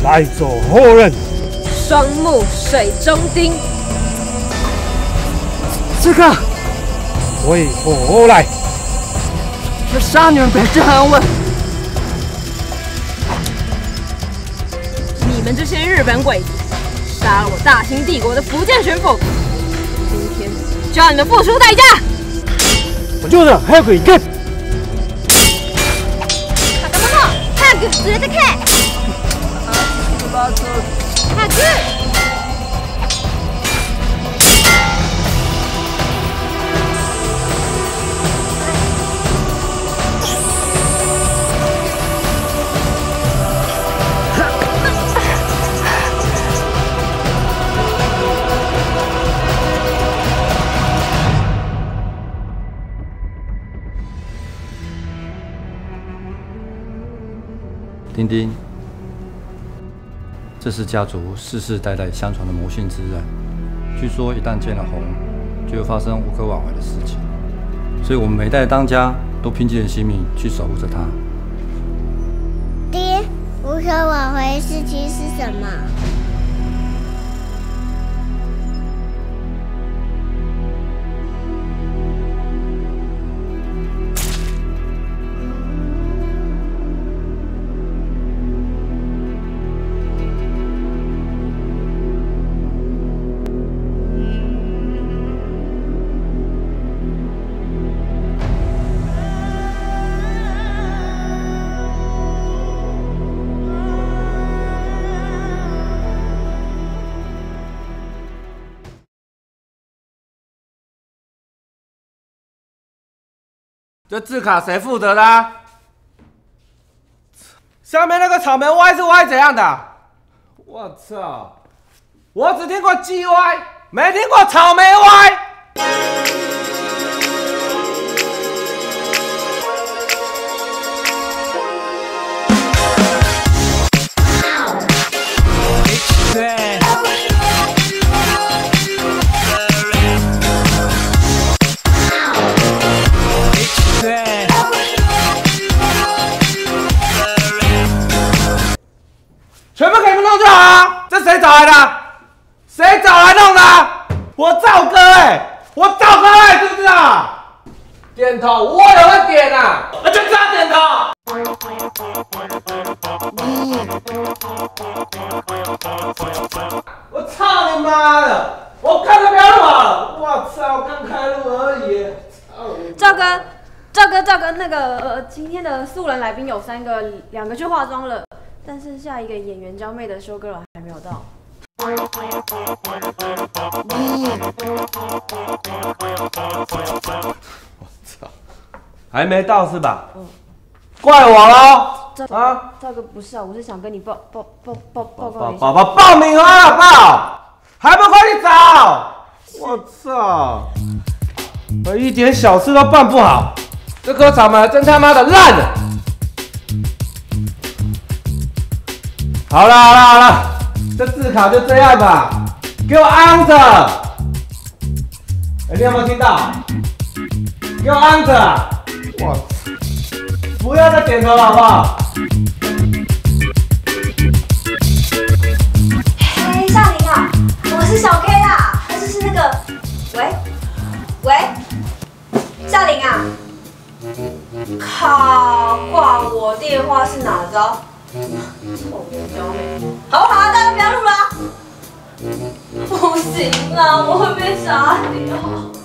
来走后任。 双目水中钉。 刺客，为何来？ 这杀女人本质还问。 你们这些日本鬼子，杀了我大清帝国的福建巡抚，今天就要你们付出代价！ 我就是早く行け。 仲間も早く連れてけ！早く！ 丁丁，这是家族世世代代相传的魔性之刃。据说一旦见了红，就会发生无可挽回的事情，所以我们每代当家都拼尽了性命去守护着它。 爹，无可挽回的事情是什么？ 这字卡谁负责的啊？下面那个草莓歪是歪怎样的？我操！我只听过鸡歪，没听过草莓歪。全部给你们弄就好啊！这谁找来的？谁找来弄的？我赵哥我赵哥知不知道？点头，我也会点啊！就知道点头。我操你妈的！我看着不要录好了！我操，刚开录而已。 赵哥，那个今天的素人来宾有3个，2个去化妆了。但是下一个演员娇妹的修哥还没有到。我操，还没到是吧？怪我喽！啊， 赵哥不是啊，我是想跟你报告一下。 报名啊，报！还不快去找！我操！我一点小事都办不好，这颗草莓真他妈的烂了！好了，这字卡就这样吧，给我安着。你有没有听到？给我安着！我操！不要再点头了，好不好？ 嘿，夏琳啊，我是小 K 啊，还是那个，喂，夏琳啊，靠，挂我电话是哪招？好不好？大家不要录了。不行啊，我会被杀掉。